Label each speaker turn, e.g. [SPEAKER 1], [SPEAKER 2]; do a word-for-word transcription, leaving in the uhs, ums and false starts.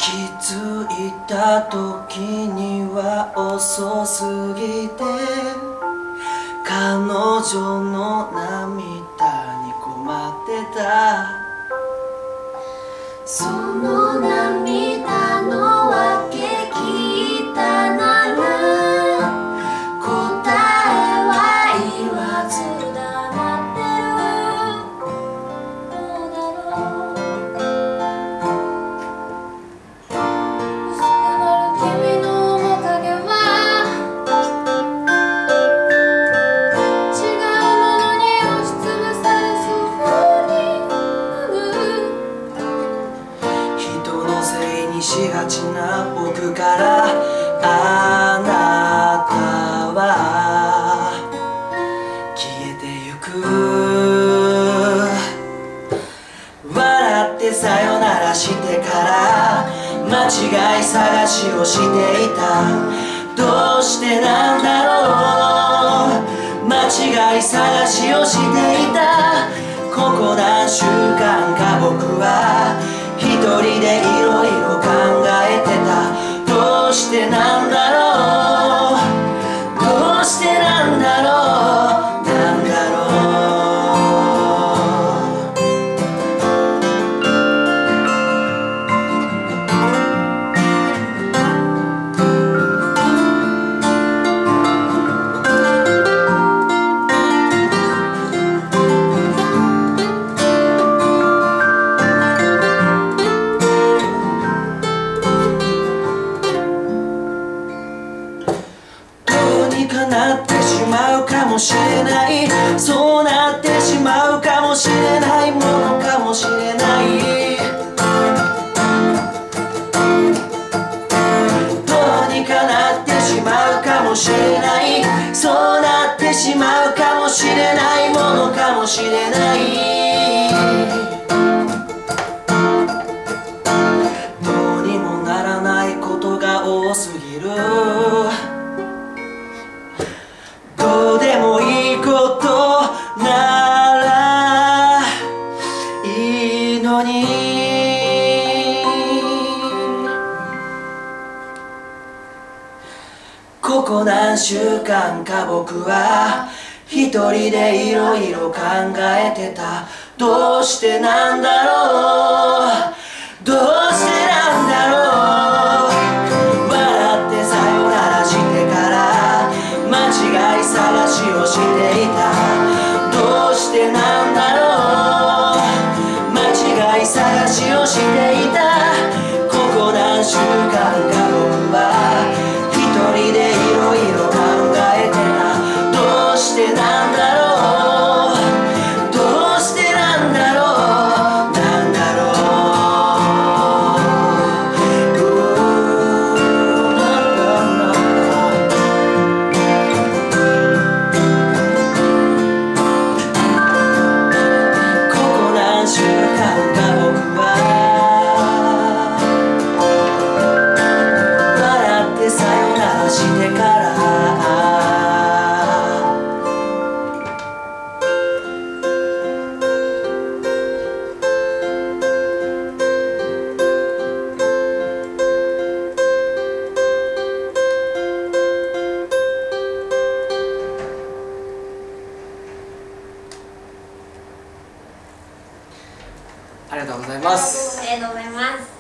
[SPEAKER 1] 気づいた時には遅すぎて、彼女の涙に困ってた。
[SPEAKER 2] その涙の訳聞いたなら、答えは言わず黙ってる。どうだろう。薄くなる君の面影は違うものに押しつぶされそうになる。
[SPEAKER 1] 人のせいにしがちな僕から、あなたは消えてゆく。笑ってさよならしてから間違い探しをしていた。どうしてなんだろう。間違い探しをしていた。ここ何週間か僕は一人でいろいろ考えてた。どうしてなんだろう。どうしてなんだろう。なんだろう。なってしまうかもしれない。そうなってしまうかもしれないものかもしれない。どうにかなってしまうかもしれない。そうなってしまうかもしれないものかもしれない。どうにもならないことが多すぎる。どうでもいいことならいいのに。ここ何週間か僕は一人でいろいろ考えてた。どうしてなんだろう。どうしてなんだろう。笑ってさよならしてから間違い探しをしていた。どうしてなんだろう。間違い探しをしていた。ここ何週間か僕は一人でいろいろ考えてた。どうしてなんだろう。どうしてなんだろう。なんだろう。してからありがとうございます。
[SPEAKER 2] ありがとうございます。